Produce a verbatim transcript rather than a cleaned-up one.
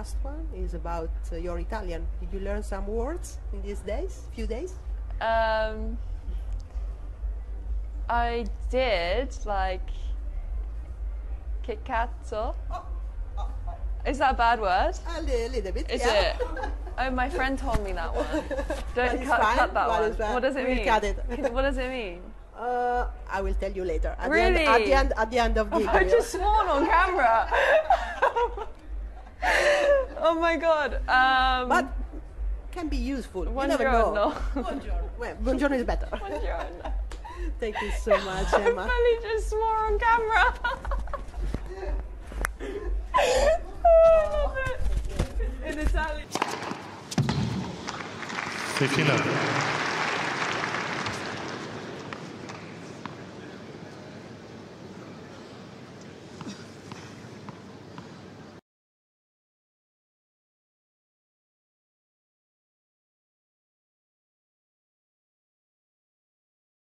last one is about uh, your Italian. Did you learn some words in these days, few days? Um, I did, like, che cazzo. Oh, oh, oh. Is that a bad word? A li- little bit, Is yeah. it? Oh, my friend told me that one. Don't it's cut, fine, cut that but one. it's fine. What does it We'll mean? cut it. What does it mean? Uh, I will tell you later. At Really? The end, at the end, at the end of the I interview. just sworn on camera. Oh my god. Um, But can be useful. You never buongiorno. know. Buongiorno. Well, buongiorno is better. Buongiorno. Thank you so much, Emma. I really just swore on camera. In Italian. Sei finale.